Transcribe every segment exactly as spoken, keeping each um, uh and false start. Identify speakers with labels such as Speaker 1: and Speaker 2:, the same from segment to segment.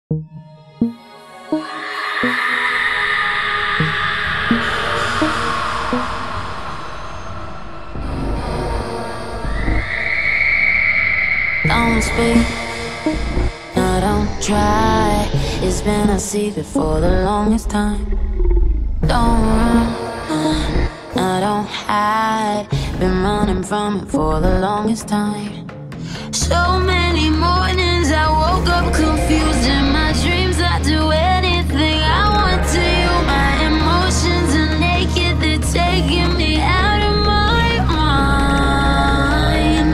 Speaker 1: Don't speak, no, don't try. It's been a secret for the longest time. Don't run, no, don't hide. Been running from it for the longest time. So many mornings I woke up confused. In my dreams I do anything I want to you. My emotions are naked, they're taking me out of my mind.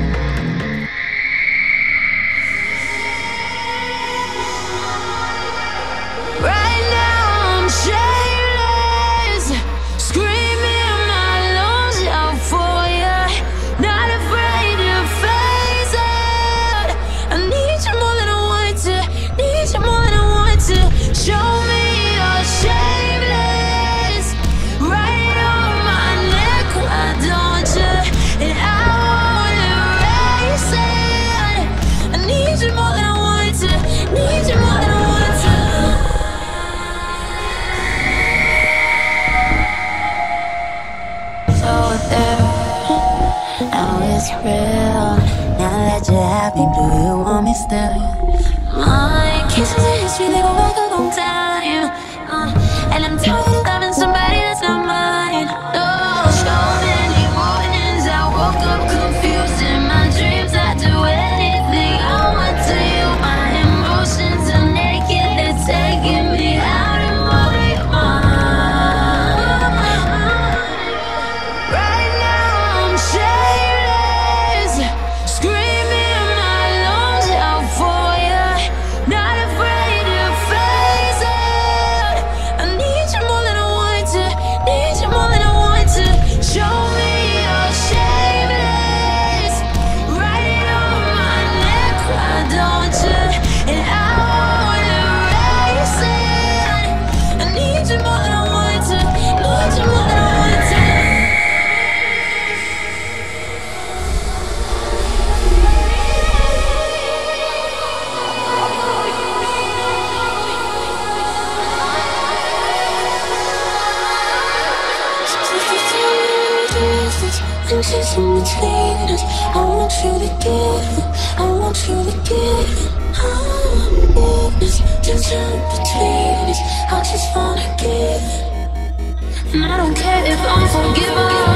Speaker 1: Right now I'm shameless, screaming my lungs out for you. Not afraid to face it. I need you more than I want to, need you more than I want to. Show me you're shameless. Right on my neck, why don't you? And I won't erase it. I need you more than I want to, need you more than I want to. So there, now it's real. Now that you're happy, do you want me still? My kisses and history, they go back a long time. uh, And I'm tired of loving somebody that's not mine. No, so many mornings I woke up confused. In my dreams I do anything I want to you. My emotions are naked, they're taking me out of my mind. Right now I'm shameless, screaming my lungs out for you. Not afraid to face it. I need you more than I want to, need you more than I want to. Show me you're shameless. Right on my neck, why don't you? And I won't erase it. I need you more than I want to, need you more than I want to. And she's in between us. I want you to give it, I want you to give it. I want this tension between us. I just wanna give it. And I don't care if I'm forgiven.